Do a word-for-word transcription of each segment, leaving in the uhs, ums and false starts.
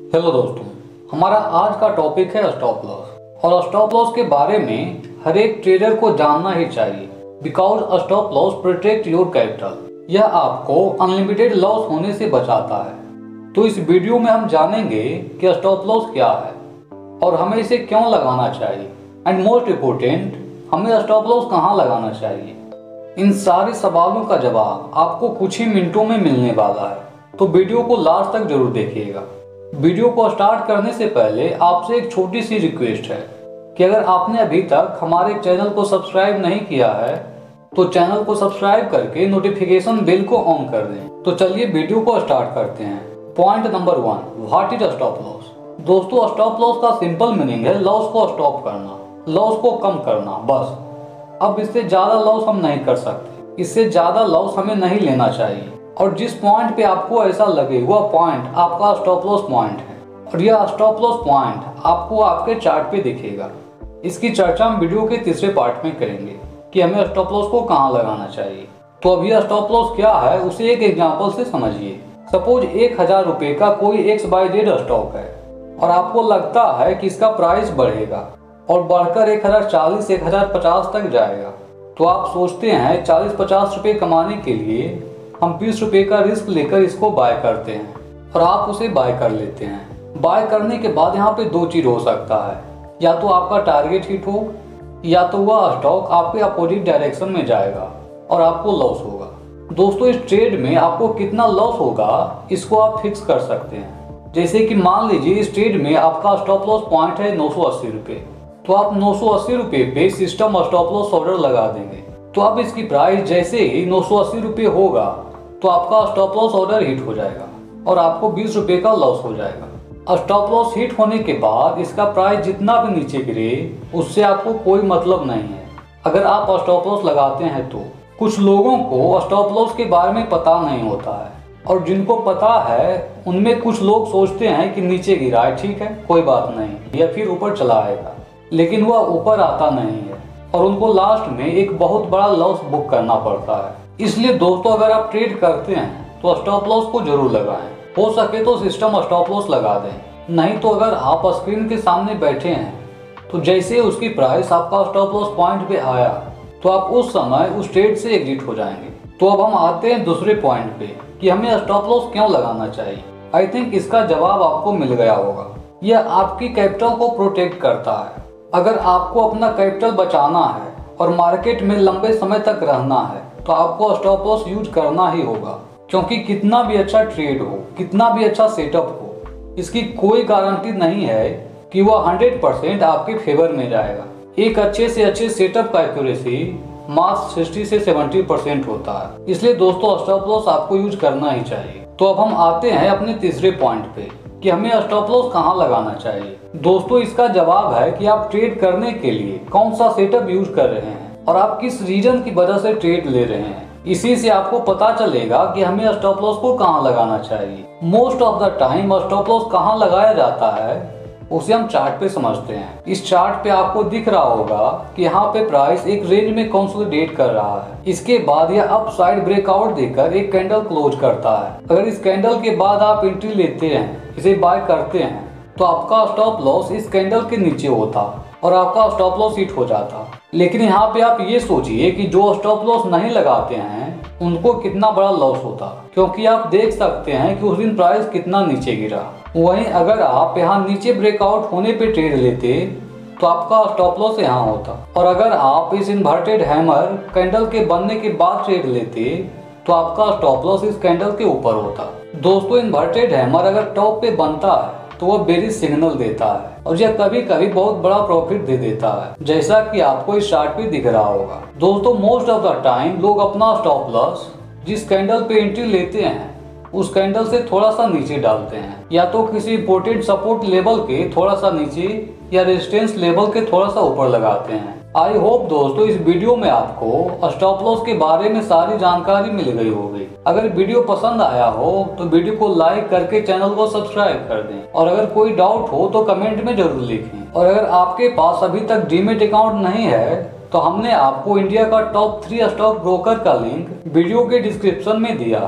Hello दोस्तों, हमारा आज का टॉपिक है स्टॉप लॉस। और स्टॉप लॉस के बारे में हर एक ट्रेडर को जानना ही चाहिए, because stop loss protect your capital. यह आपको अनलिमिटेड लॉस होने से बचाता है। तो इस वीडियो में हम जानेंगे कि स्टॉप लॉस क्या है और हमें इसे क्यों लगाना चाहिए, एंड मोस्ट इम्पोर्टेंट, हमें स्टॉप लॉस कहाँ लगाना चाहिए। इन सारे सवालों का जवाब आपको कुछ ही मिनटों में मिलने वाला है, तो वीडियो को लास्ट तक जरूर देखिएगा। वीडियो को स्टार्ट करने से पहले आपसे एक छोटी सी रिक्वेस्ट है कि अगर आपने अभी तक हमारे चैनल को सब्सक्राइब नहीं किया है तो चैनल को सब्सक्राइब करके नोटिफिकेशन बेल को ऑन कर दें। तो चलिए वीडियो को स्टार्ट करते हैं। Point number one, what is stop loss. दोस्तों, स्टॉप लॉस का सिंपल मीनिंग है लॉस को स्टॉप करना, लॉस को कम करना, बस। अब इससे ज्यादा लॉस हम नहीं कर सकते, इससे ज्यादा लॉस हमें नहीं लेना चाहिए। और जिस पॉइंट पे आपको ऐसा लगे वह पॉइंट आपका स्टॉप लॉस पॉइंट है, और यह स्टॉप लॉस पॉइंट आपको आपके चार्ट पे दिखेगा। इसकी चर्चा हम वीडियो के तीसरे पार्ट में करेंगे कि हमें स्टॉप लॉस को कहाँ लगाना चाहिए। तो अभी स्टॉप लॉस क्या है उसे एक एग्जांपल से समझिए। सपोज एक हजार रुपए का कोई एक्स बाई जेड स्टॉक है और आपको लगता है कि इसका प्राइस बढ़ेगा और बढ़कर एक हजार चालीस एक हजार पचास तक जाएगा। तो आप सोचते हैं चालीस पचास रुपए कमाने के लिए हम बीस रुपए का रिस्क लेकर इसको बाय करते हैं और आप उसे बाय कर लेते हैं। बाय करने के बाद यहाँ पे दो चीज हो सकता है, या तो आपका टारगेट हिट हो या तो वह स्टॉक आपके अपोजिट डायरेक्शन में जाएगा और आपको लॉस होगा। दोस्तों, इस ट्रेड में आपको कितना लॉस होगा इसको आप फिक्स कर सकते हैं। जैसे कि मान लीजिए इस ट्रेड में आपका स्टॉप लॉस पॉइंट है नौ सौ अस्सी रुपए, तो आप नौ सौ अस्सी रुपए पे सिस्टम स्टॉप लॉस ऑर्डर लगा देंगे। तो अब इसकी प्राइस जैसे ही नौ सौ अस्सी रुपए होगा तो आपका स्टॉप लॉस ऑर्डर हिट हो जाएगा और आपको बीस रुपए का लॉस हो जाएगा। स्टॉप लॉस हिट होने के बाद इसका प्राइस जितना भी नीचे गिरे उससे आपको कोई मतलब नहीं है अगर आप स्टॉप लॉस लगाते हैं तो। कुछ लोगों को स्टॉप लॉस के बारे में पता नहीं होता है, और जिनको पता है उनमें कुछ लोग सोचते हैं कि नीचे गिरा है, ठीक है कोई बात नहीं, या फिर ऊपर चला आएगा, लेकिन वह ऊपर आता नहीं है और उनको लास्ट में एक बहुत बड़ा लॉस बुक करना पड़ता है। इसलिए दोस्तों, अगर आप ट्रेड करते हैं तो स्टॉप लॉस को जरूर लगाएं। हो सके तो सिस्टम स्टॉप लॉस लगा दें, नहीं तो अगर आप स्क्रीन के सामने बैठे हैं तो जैसे उसकी प्राइस आपका स्टॉप लॉस पॉइंट पे आया तो आप उस समय उस ट्रेड से एग्जिट हो जाएंगे। तो अब हम आते हैं दूसरे पॉइंट पे कि हमें स्टॉप लॉस क्यों लगाना चाहिए। आई थिंक इसका जवाब आपको मिल गया होगा। यह आपकी कैपिटल को प्रोटेक्ट करता है। अगर आपको अपना कैपिटल बचाना है और मार्केट में लंबे समय तक रहना है तो आपको स्टॉप लॉस यूज करना ही होगा, क्योंकि कितना भी अच्छा ट्रेड हो, कितना भी अच्छा सेटअप हो, इसकी कोई गारंटी नहीं है कि वह हंड्रेड परसेंट आपके फेवर में जाएगा। एक अच्छे से अच्छे सेटअप का एक्यूरेसी मात्र सिक्सटी से सेवेंटी परसेंट होता है। इसलिए दोस्तों, स्टॉप लॉस आपको यूज करना ही चाहिए। तो अब हम आते हैं अपने तीसरे पॉइंट पे कि हमें स्टॉप लॉस कहाँ लगाना चाहिए। दोस्तों, इसका जवाब है कि आप ट्रेड करने के लिए कौन सा सेटअप यूज कर रहे हैं और आप किस रीजन की वजह से ट्रेड ले रहे हैं। इसी से आपको पता चलेगा कि हमें स्टॉप लॉस को कहाँ लगाना चाहिए। Most of the time stop loss कहाँ लगाया जाता है उसे हम चार्ट पे समझते हैं। इस चार्ट पे आपको दिख रहा होगा कि यहाँ पे प्राइस एक रेंज में कंसोलिडेट कर रहा है। इसके बाद यह अप साइड ब्रेकआउट देकर एक कैंडल क्लोज करता है। अगर इस कैंडल के बाद आप एंट्री लेते हैं, इसे बाय करते हैं, तो आपका स्टॉप लॉस इस कैंडल के नीचे होता और आपका स्टॉप लॉस हिट हो जाता। लेकिन यहाँ पे आप ये सोचिए कि जो स्टॉप लॉस नहीं लगाते हैं उनको कितना बड़ा लॉस होता, क्योंकि आप देख सकते हैं कि उस दिन प्राइस कितना नीचे गिरा। वहीं अगर आप यहाँ नीचे ब्रेकआउट होने पे ट्रेड लेते तो आपका स्टॉप लॉस यहाँ होता, और अगर आप इस इन्वर्टेड हैमर कैंडल के बनने के बाद ट्रेड लेते तो आपका स्टॉप लॉस इस कैंडल के ऊपर होता। दोस्तों, इन्वर्टेड हैमर अगर टॉप पे बनता है तो वह बेरिश सिग्नल देता है और यह कभी कभी बहुत बड़ा प्रॉफिट दे देता है, जैसा कि आपको इस चार्ट पे दिख रहा होगा। दोस्तों, मोस्ट ऑफ द टाइम लोग अपना स्टॉप लॉस जिस कैंडल पे एंट्री लेते हैं उस कैंडल से थोड़ा सा नीचे डालते हैं, या तो किसी इंपोर्टेंट सपोर्ट लेवल के थोड़ा सा नीचे या रेजिस्टेंस लेवल के थोड़ा सा ऊपर लगाते हैं। आई होप दोस्तों इस वीडियो में आपको स्टॉप लॉस के बारे में सारी जानकारी मिल गई होगी। अगर वीडियो पसंद आया हो तो वीडियो को लाइक करके चैनल को सब्सक्राइब कर दें, और अगर कोई डाउट हो तो कमेंट में जरूर लिखें। और अगर आपके पास अभी तक डीमेट अकाउंट नहीं है तो हमने आपको इंडिया का टॉप थ्री स्टॉक ब्रोकर का लिंक वीडियो के डिस्क्रिप्शन में दिया है।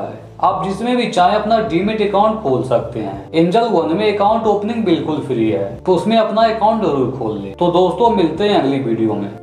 आप जिसमें भी चाहे अपना डीमेट अकाउंट खोल सकते हैं। एंजल वन में अकाउंट ओपनिंग बिल्कुल फ्री है, तो उसमें अपना अकाउंट जरूर खोल ले। तो दोस्तों मिलते हैं अगली वीडियो में।